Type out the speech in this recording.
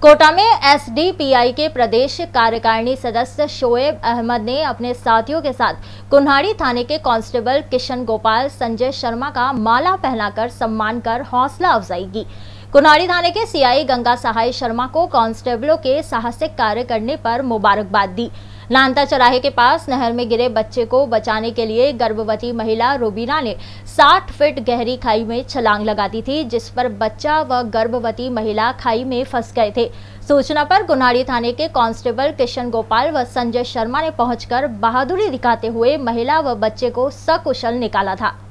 कोटा में एसडीपीआई के प्रदेश कार्यकारिणी सदस्य शोएब अहमद ने अपने साथियों के साथ कुन्हाड़ी थाने के कांस्टेबल किशन गोपाल संजय शर्मा का माला पहनाकर सम्मान कर हौसला अफजाई की। कुन्हाड़ी थाने के सीआई गंगा सहाय शर्मा को कांस्टेबलों के साहसिक कार्य करने पर मुबारकबाद दी। लांता चौराहे के पास नहर में गिरे बच्चे को बचाने के लिए गर्भवती महिला रूबीना ने 60 फीट गहरी खाई में छलांग लगा दी थी, जिस पर बच्चा व गर्भवती महिला खाई में फंस गए थे। सूचना पर कुन्हाड़ी थाने के कांस्टेबल किशन गोपाल व संजय शर्मा ने पहुंचकर बहादुरी दिखाते हुए महिला व बच्चे को सकुशल निकाला था।